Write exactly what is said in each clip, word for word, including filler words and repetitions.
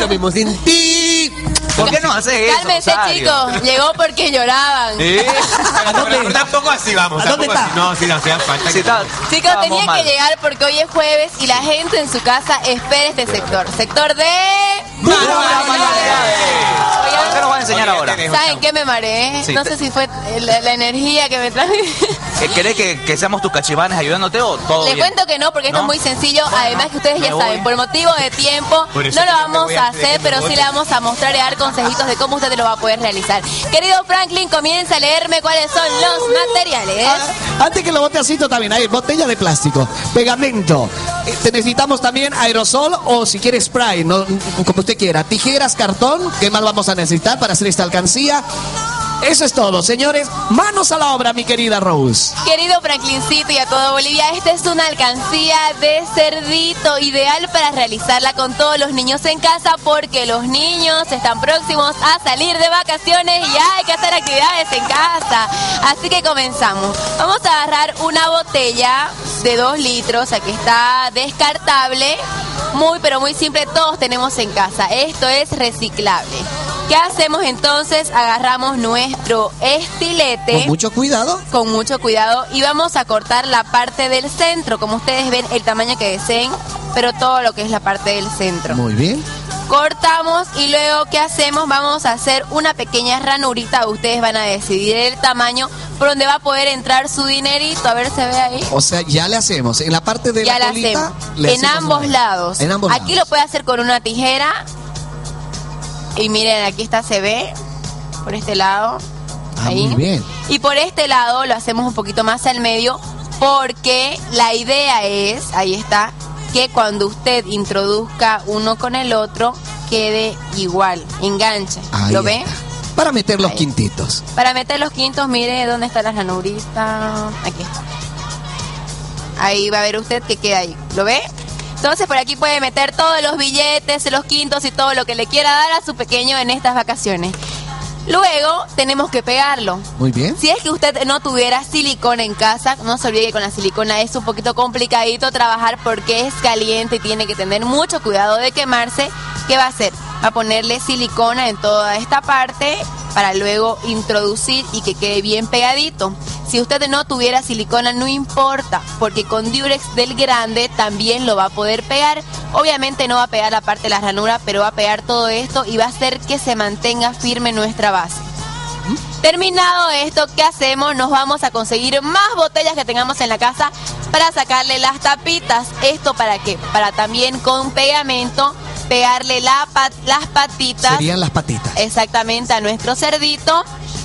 lo mismo sin ti. ¿Por qué no haces eso? Cálmense, chicos. Llegó porque lloraban. ¿Eh? ¿A dónde? Tampoco así vamos. ¿A dónde está? No, sí, no, hacía falta. Sí, está, Chicos, tenía mal. que llegar porque hoy es jueves y la gente en su casa espera este sector. Sector de... Oigan, ¿qué nos va a enseñar ahora? ¿Saben qué me mareé? Sí, no te... sé si fue la, la energía que me traje. ¿Querés que, que seamos tus cachivanes ayudándote o todo Les bien? cuento que no, porque esto ¿No? es muy sencillo. Bueno, además que ustedes ya voy. saben, por motivo de tiempo, no lo vamos a hacer, pero sí le vamos a mostrar y dar consejitos de cómo usted lo va a poder realizar. Querido Franklin, comienza a leerme cuáles son los materiales. Ah, antes que lo bote así también, hay botella de plástico, pegamento. Eh, te necesitamos también aerosol o si quiere spray, no, como usted quiera. Tijeras, cartón, ¿qué más vamos a necesitar para hacer esta alcancía? Eso es todo, señores. Manos a la obra, mi querida Rose. Querido Franklincito y a todo Bolivia, esta es una alcancía de cerdito ideal para realizarla con todos los niños en casa porque los niños están próximos a salir de vacaciones y hay que hacer actividades en casa. Así que comenzamos. Vamos a agarrar una botella de dos litros, aquí está descartable. Muy pero muy simple, todos tenemos en casa. Esto es reciclable. ¿Qué hacemos entonces? Agarramos nuestro estilete. Con mucho cuidado. Con mucho cuidado. Y vamos a cortar la parte del centro. Como ustedes ven, el tamaño que deseen, pero todo lo que es la parte del centro. Muy bien. Cortamos y luego, ¿qué hacemos? Vamos a hacer una pequeña ranurita. Ustedes van a decidir el tamaño por donde va a poder entrar su dinerito. A ver, ¿se ve ahí? O sea, ya le hacemos. En la parte de ya la colita. Le en ambos una... lados. En ambos Aquí lados. lo puede hacer con una tijera. Y miren, aquí está, se ve. Por este lado. Ah, ahí. muy bien. Y por este lado lo hacemos un poquito más al medio. Porque la idea es, ahí está, que cuando usted introduzca uno con el otro, quede igual, enganche. Ahí ¿Lo ve? está. Para meter los Ahí. quintitos. Para meter los quintos, mire dónde está la ranurita. Aquí está. Ahí va a ver usted que queda ahí. ¿Lo ve? Entonces por aquí puede meter todos los billetes, los quintos y todo lo que le quiera dar a su pequeño en estas vacaciones. Luego tenemos que pegarlo. Muy bien. Si es que usted no tuviera silicona en casa, no se olvide que con la silicona es un poquito complicadito trabajar porque es caliente y tiene que tener mucho cuidado de quemarse. ¿Qué va a hacer? Va a ponerle silicona en toda esta parte para luego introducir y que quede bien pegadito. Si usted no tuviera silicona no importa, porque con Durex del grande también lo va a poder pegar. Obviamente no va a pegar la parte de la ranura, pero va a pegar todo esto y va a hacer que se mantenga firme nuestra base. Terminado esto, ¿qué hacemos? Nos vamos a conseguir más botellas que tengamos en la casa para sacarle las tapitas. ¿Esto para qué? Para también con pegamento pegarle la pat las patitas. Serían las patitas. Exactamente, a nuestro cerdito.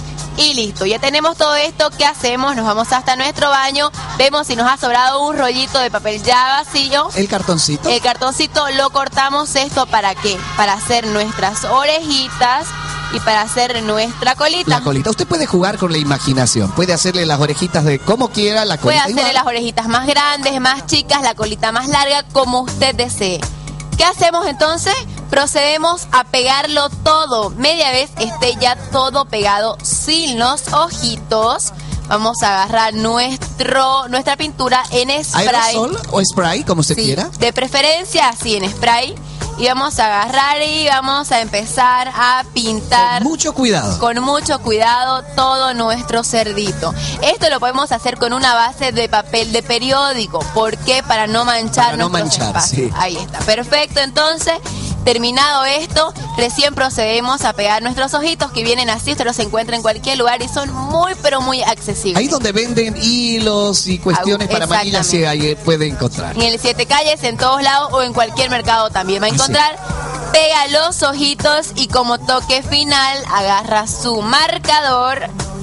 Y listo, ya tenemos todo esto. ¿Qué hacemos? Nos vamos hasta nuestro baño, vemos si nos ha sobrado un rollito de papel ya vacío. El cartoncito. El cartoncito lo cortamos. ¿Esto para qué? Para hacer nuestras orejitas y para hacer nuestra colita. La colita. Usted puede jugar con la imaginación. Puede hacerle las orejitas de como quiera, la colita. Puede hacerle igual. las orejitas más grandes, más chicas, la colita más larga, como usted desee. ¿Qué hacemos entonces? Procedemos a pegarlo todo. Media vez esté ya todo pegado sin los ojitos. Vamos a agarrar nuestro nuestra pintura en spray. ¿Aerosol o spray, como usted Sí, quiera? de preferencia así en spray. Y vamos a agarrar y vamos a empezar a pintar. Con mucho cuidado. Con mucho cuidado todo nuestro cerdito. Esto lo podemos hacer con una base de papel de periódico. ¿Por qué? Para no manchar Para no nuestros manchar, espacios. sí. Ahí está. Perfecto. Entonces, terminado esto, recién procedemos a pegar nuestros ojitos que vienen así. Usted los encuentra en cualquier lugar y son muy, pero muy accesibles. Ahí donde venden hilos y cuestiones Ah, para manillas, sí, ahí puede encontrar. En el Siete Calles, en todos lados o en cualquier mercado también va a Sí. encontrar. Pega los ojitos y como toque final agarra su marcador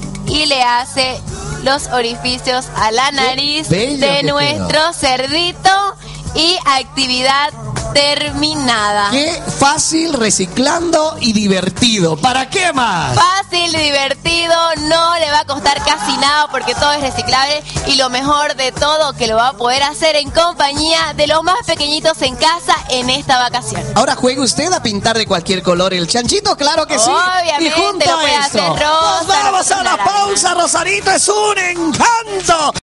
y le hace los orificios a la nariz bello de que nuestro quedó. cerdito y actividad terminada. Qué fácil, reciclando y divertido. ¿Para qué más? Fácil, divertido, no le va a costar casi nada porque todo es reciclable y lo mejor de todo que lo va a poder hacer en compañía de los más pequeñitos en casa en esta vacación. Ahora juegue usted a pintar de cualquier color el chanchito, claro que sí. Obviamente, y junto lo a puede eso, hacer rosa, nos vamos a la naranja. pausa, Rosarito, es un encanto.